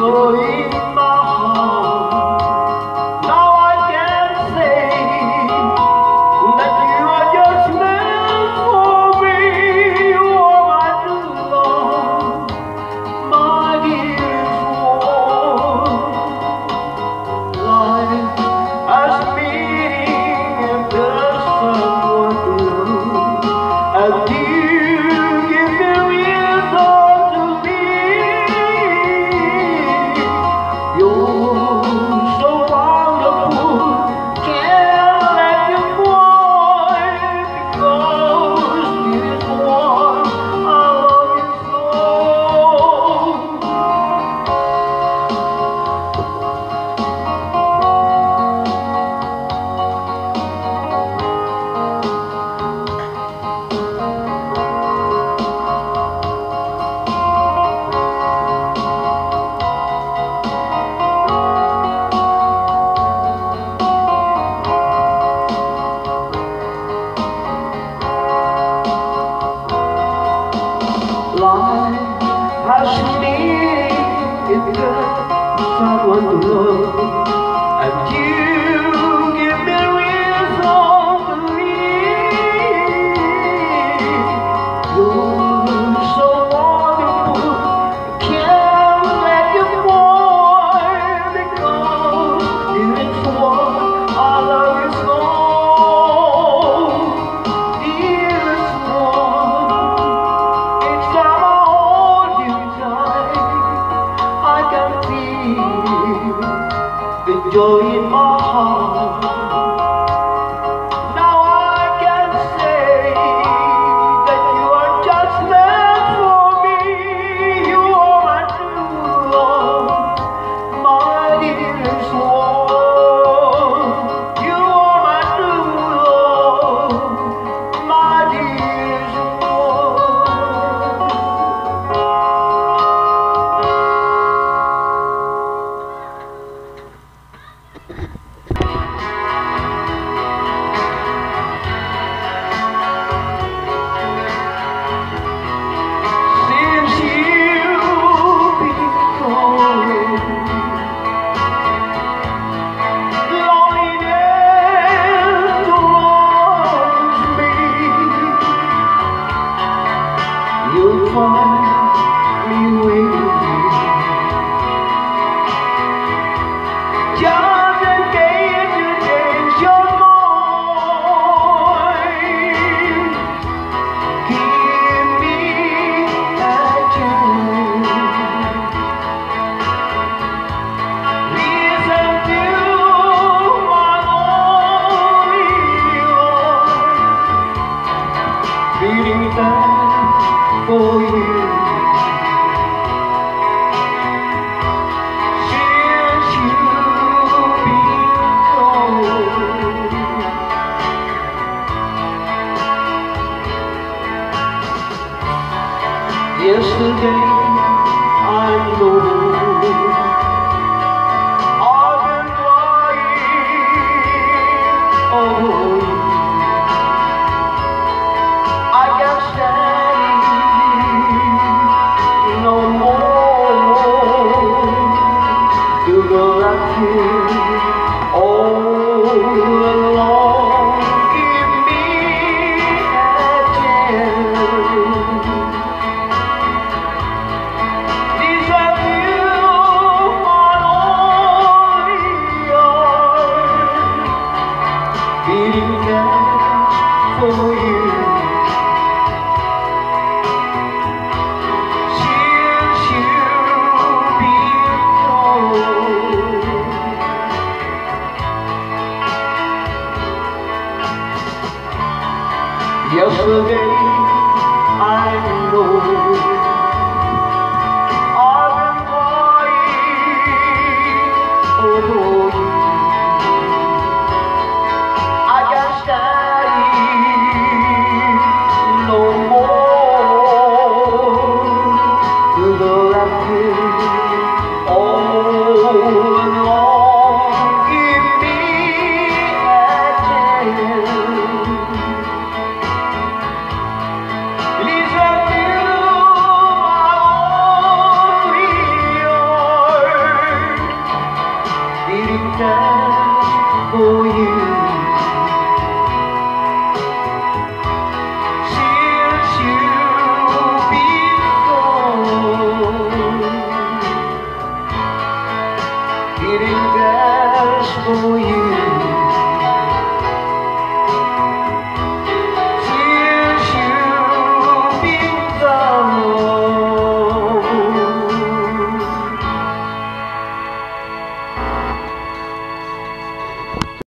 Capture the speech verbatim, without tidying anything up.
joy in my heart. Now I can say that you are just meant for me. You are my true love, my dearest one. Life has meaning and there's someone to love, and you give me reason to live. You're so wonderful, can't let you go, because this one I love you so. Life has meaning if there's someone to love, and you give me reason to live. You're so wonderful, can't let you go, because it's what I love you so. Dearest one, each time I hold you tight, I can feel the joy in my heart. Now I can say that you are just meant for me. You are my true love, my dearest one. You are my true love, my dearest one. Since you've been gone, loneliness surrounds me. You'll find me waiting, just in case you change your mind. Give me a chance. Listen to my lonely heart beating back for you. Since you've been gone, yesterday I know I've been crying over you. I can't stand it no more. You will not feel all alone. Give me a chance. Listen to my lonely heart beating back for you. Since you've been gone, eating gas for you.